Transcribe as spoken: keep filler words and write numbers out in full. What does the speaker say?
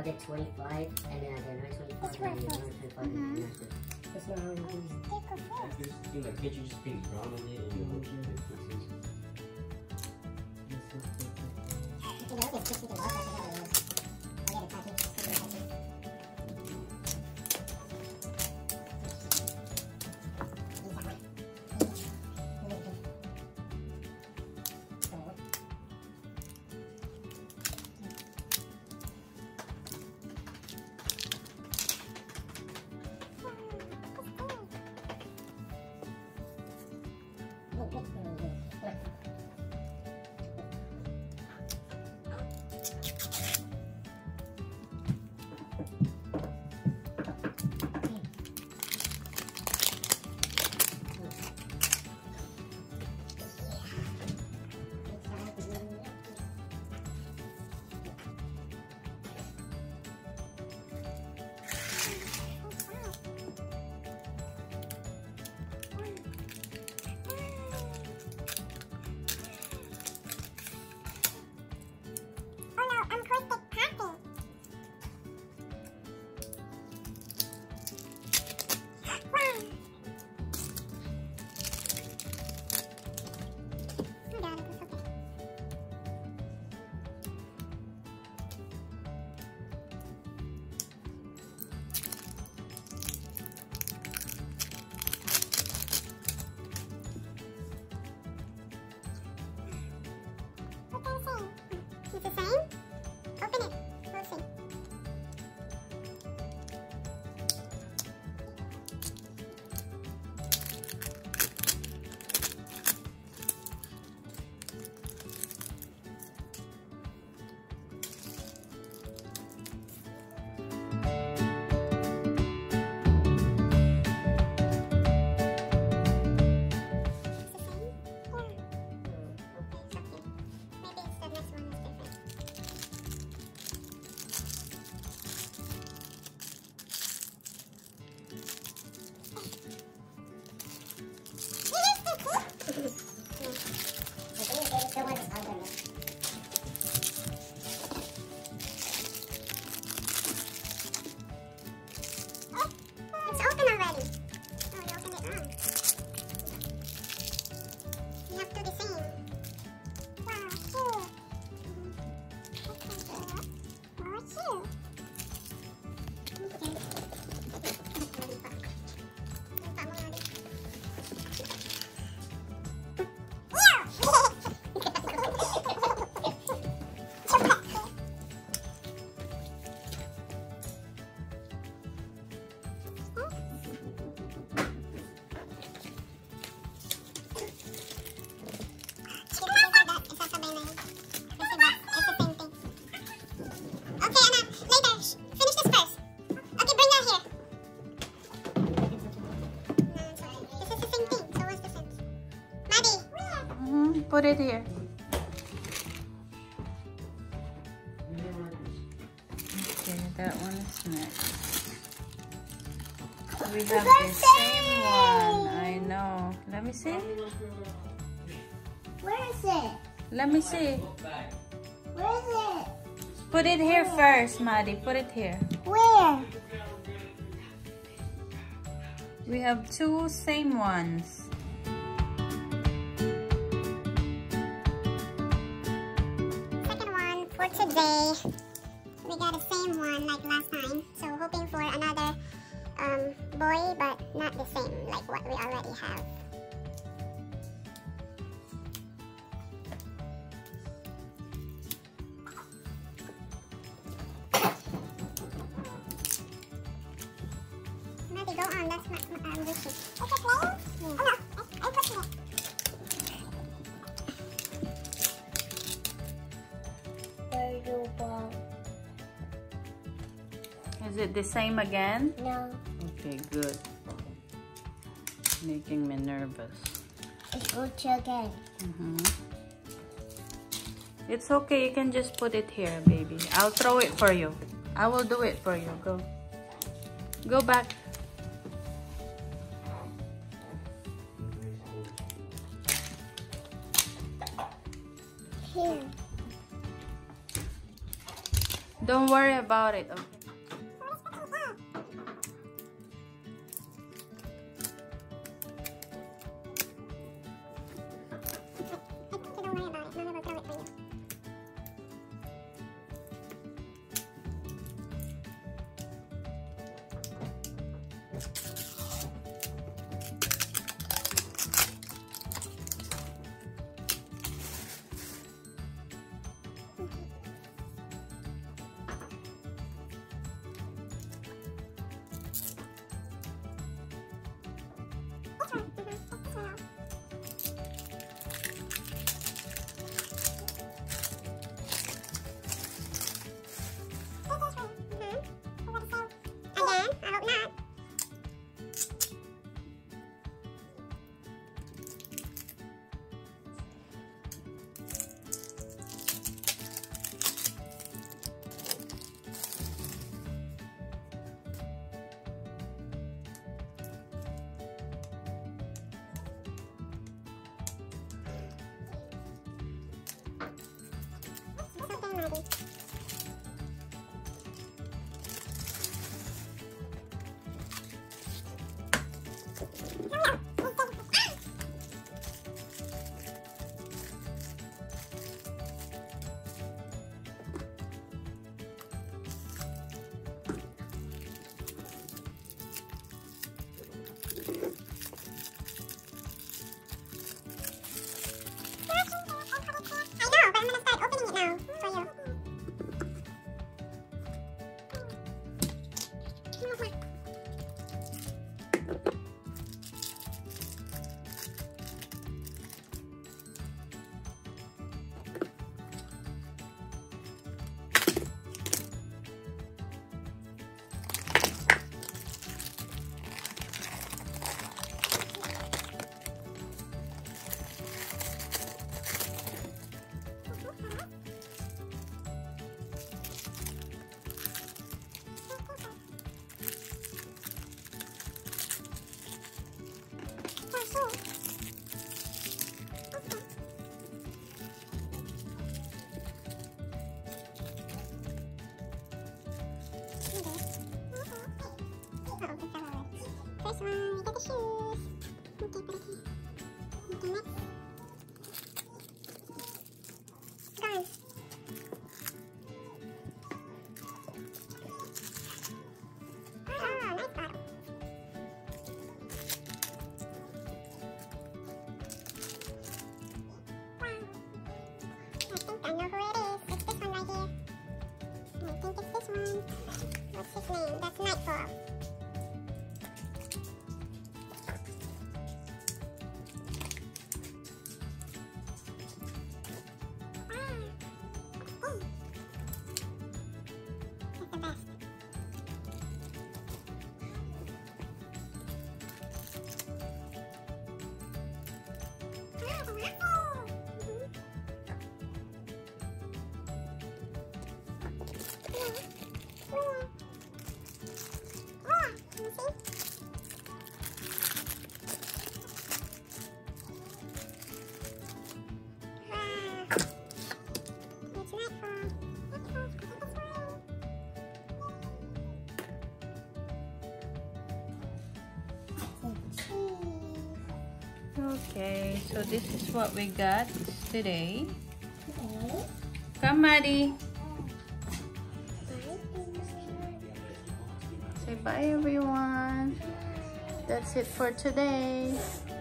I'll get twenty-five, and then I get another twenty-five, and then another twenty-five, and then that's it. That's not how it is. Like, can't you just paint brown on it and you know, keep it fixes? You know, it's just you can walk like that. I'll get a tattoo. Put it here. Okay, that one is next. We have the same one. I know. Let me see. Where is it? Let me see. Where is it? Put it here first, Maddie. Put it here. Where? We have two same ones. Today we got the same one like last time, so hoping for another um, boy, but not the same like what we already have. Maddie, go on, that's not my um, wishes. Is it playing? Yeah. Oh no, I, I pushed it. Is it the same again? No. Okay, good. Making me nervous. It's good to again. Mm-hmm. It's okay, you can just put it here, baby. I'll throw it for you. I will do it for you. Go. Go back. Here. Don't worry about it, okay? First one, we get the shoes. Okay, pretty. Okay, next. Gone. Oh, nice bottle. Wow. I think I know who it is. It's this one right here. I think it's this one. What's his name? That's Nightfall. Okay, so this is what we got today. Come, Maddie. Say bye, everyone. That's it for today.